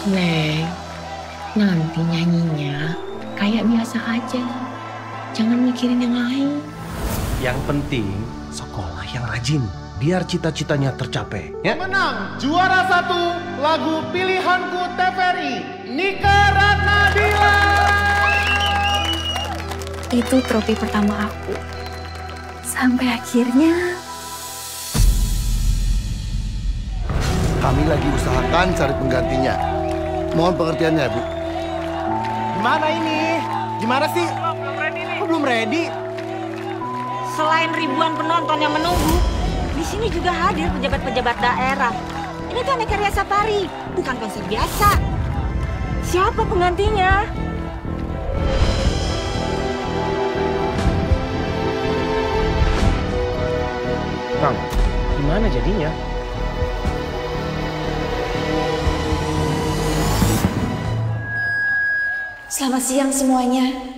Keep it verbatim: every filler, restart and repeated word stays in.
Neng, nanti nyanyinya kayak biasa aja. Jangan mikirin yang lain. Yang penting sekolah yang rajin, biar cita-citanya tercapai. Ya? Menang juara satu lagu pilihanku T V R I, Nika Ratnadila. Itu trofi pertama aku. Sampai akhirnya kami lagi usahakan cari penggantinya. Mohon pengertiannya, Bu. Gimana ini? Gimana sih? Belum ready nih. Kok belum ready? Selain ribuan penonton yang menunggu, di sini juga hadir pejabat-pejabat daerah. Ini tuh Aneka Ria Safari, bukan konser biasa. Siapa penggantinya? Kang, gimana jadinya? selamat siang semuanya.